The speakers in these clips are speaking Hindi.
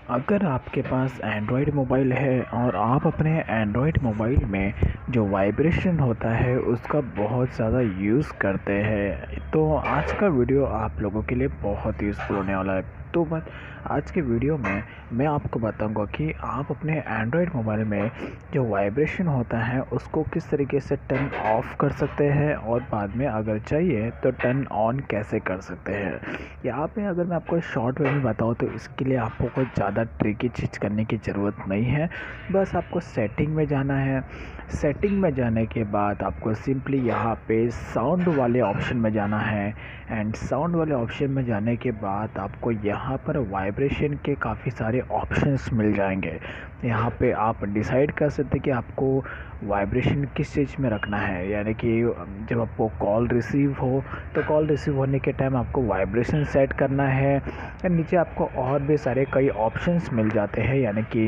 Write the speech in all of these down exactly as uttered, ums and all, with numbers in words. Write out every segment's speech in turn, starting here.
अगर आपके पास एंड्रॉयड मोबाइल है और आप अपने एंड्रॉयड मोबाइल में जो वाइब्रेशन होता है उसका बहुत ज़्यादा यूज़ करते हैं, तो आज का वीडियो आप लोगों के लिए बहुत यूज़फुल होने वाला है। तो बस आज के वीडियो में मैं आपको बताऊंगा कि आप अपने एंड्रॉयड मोबाइल में जो वाइब्रेशन होता है उसको किस तरीके से टर्न ऑफ कर सकते हैं और बाद में अगर चाहिए तो टर्न ऑन कैसे कर सकते हैं। यहाँ पे अगर मैं आपको शॉर्ट वे में बताऊँ तो इसके लिए आपको कोई ज़्यादा ट्रिकी चीज़ करने की ज़रूरत नहीं है। बस आपको सेटिंग में जाना है। सेटिंग में जाने के बाद आपको सिंपली यहाँ पे साउंड वाले ऑप्शन में जाना है एंड साउंड वाले ऑप्शन में जाने के बाद आपको यहाँ पर वाइब्रेशन के काफ़ी सारे ऑप्शंस मिल जाएंगे। यहाँ पे आप डिसाइड कर सकते हैं कि आपको वाइब्रेशन किस चीज़ में रखना है, यानी कि जब आपको कॉल रिसीव हो तो कॉल रिसीव होने के टाइम आपको वाइब्रेशन सेट करना है। या नीचे आपको और भी सारे कई ऑप्शंस मिल जाते हैं, यानी कि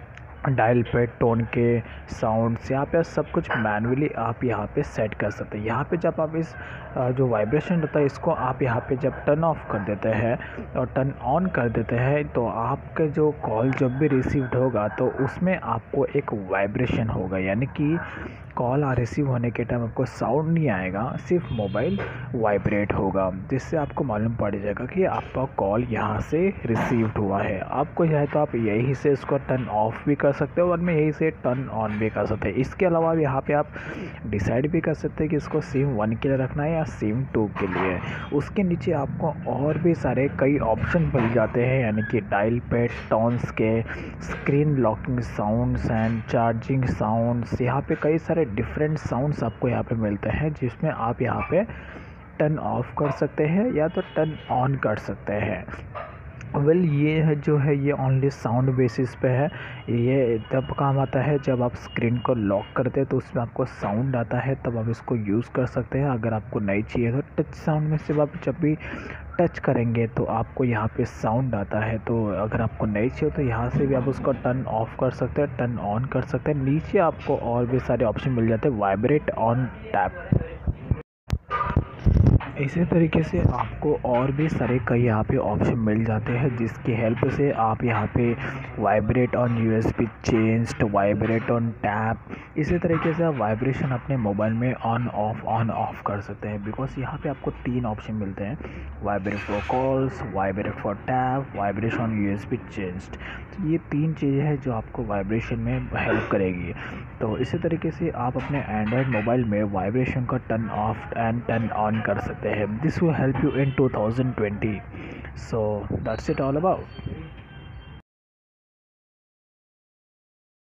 डायल पे टोन के साउंड्स, यहाँ पे सब कुछ मैनुअली आप यहाँ पे सेट कर सकते हैं। यहाँ पे जब आप इस जो वाइब्रेशन रहता है इसको आप यहाँ पे जब टर्न ऑफ कर देते हैं और टर्न ऑन कर देते हैं तो आपके जो कॉल जब भी रिसीव्ड होगा तो उसमें आपको एक वाइब्रेशन होगा, यानी कि कॉल आ रिसीव होने के टाइम आपको साउंड नहीं आएगा, सिर्फ मोबाइल वाइब्रेट होगा, जिससे आपको मालूम पड़ जाएगा कि आपका कॉल यहाँ से रिसीव्ड हुआ है। आपको चाहे तो आप यही से इसको टर्न ऑफ भी कर सकते हो और मैं यही से टर्न ऑन भी कर सकते हैं। इसके अलावा यहाँ पे आप डिसाइड भी कर सकते हैं कि इसको सिम वन के लिए रखना है या सिम टू के लिए। उसके नीचे आपको और भी सारे कई ऑप्शन मिल जाते हैं, यानी कि डायल पैड टोन्स के, screen locking sounds and charging sounds. यहाँ पे कई सारे डिफरेंट साउंड्स आपको यहाँ पे मिलते हैं जिसमें आप यहाँ पे टर्न ऑफ कर सकते हैं या तो टर्न ऑन कर सकते हैं। वेल well, ये है जो है ये ओनली साउंड बेसिस पे है। ये तब काम आता है जब आप स्क्रीन को लॉक करते हैं तो उसमें आपको साउंड आता है, तब आप इसको यूज़ कर सकते हैं। अगर आपको नहीं चाहिए तो टच साउंड में से आप जब भी टच करेंगे तो आपको यहाँ पे साउंड आता है, तो अगर आपको नहीं चाहिए तो यहाँ से भी आप उसको टर्न ऑफ कर सकते हैं, टर्न ऑन कर सकते हैं। नीचे आपको और भी सारे ऑप्शन मिल जाते हैं, वाइब्रेट ऑन टैप। इसी तरीके से आपको और भी सारे कई यहाँ पे ऑप्शन मिल जाते हैं जिसकी हेल्प से आप यहाँ पे vibrate on USB changed, vibrate on tap, इसी तरीके से आप वाइब्रेशन अपने मोबाइल में ऑन ऑफ ऑन ऑफ कर सकते हैं। बिकॉज यहाँ पे आपको तीन ऑप्शन मिलते हैं, vibrate for calls, vibrate for tap, vibration on USB changed. तो ये तीन चीज़ें हैं जो आपको वाइब्रेशन में हेल्प करेगी। तो इसी तरीके से आप अपने एंड्रॉयड मोबाइल में वाइब्रेशन का turn off and turn on कर सकते हैं। This will help you in two thousand twenty. So that's it all about.